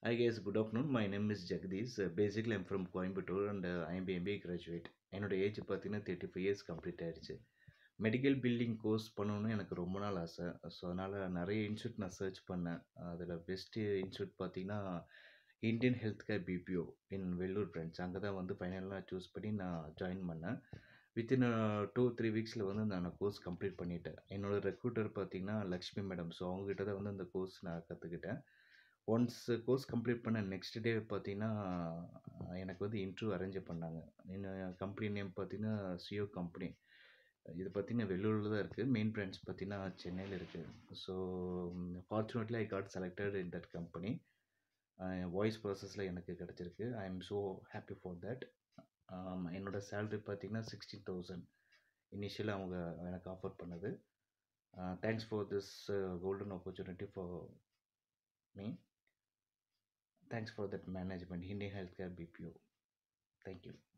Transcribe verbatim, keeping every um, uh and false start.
Hi guys, good afternoon. My name is Jagdish. Uh, basically, I'm from Coimbatore and uh, I am M B A graduate. என்னோட age பார்த்தீங்கன்னா thirty five years complete ஆயிடுச்சு. Medical billing course பண்ணணும்னு எனக்கு ரொம்ப நாள் ஆசை. So அதனால் நிறைய இன்ஸ்டியூட் நான் சர்ச் பண்ணேன். அதில் பெஸ்ட்டு இன்ஸ்டியூட் பார்த்தீங்கன்னா Indian health care BPO in Vellore branch. அங்கே தான் வந்து ஃபைனலாக சூஸ் பண்ணி நான் ஜாயின் பண்ணேன். வித்தின் டூ த்ரீ வீக்ஸில் வந்து நான் கோர்ஸ் கம்ப்ளீட் பண்ணிட்டேன். என்னோட ரெக்ரூட்டர் பார்த்தீங்கன்னா லக்ஷ்மி மேடம். ஸோ அவங்ககிட்ட தான் வந்து அந்த கோர்ஸ் நான் கற்றுக்கிட்டேன். ஒன்ஸ் கோர்ஸ் கம்ப்ளீட் பண்ண நெக்ஸ்ட் டே பார்த்தீங்கன்னா, எனக்கு வந்து இன்டர்வியூ அரேஞ்ச் பண்ணாங்க. என்ன கம்பெனி நேம் பார்த்தீங்கன்னா, சியோ கம்பெனி. இது பார்த்தீங்கன்னா வெள்ளூர்ல தான் இருக்குது. மெயின் பிரான்ச் பார்த்தீங்கன்னா சென்னையில இருக்குது. So fortunately I got selected in that company. Voice ப்ராசஸில் எனக்கு கிடச்சிருக்கு. I am so happy for that. என்னோட சேலரி பார்த்தீங்கன்னா சிக்ஸ்டீன் தௌசண்ட் இனிஷியலாக அவங்க எனக்கு ஆஃபர் பண்ணது. Thanks for this golden opportunity for me. Thanks for that management, Indian Healthcare B P O. Thank you.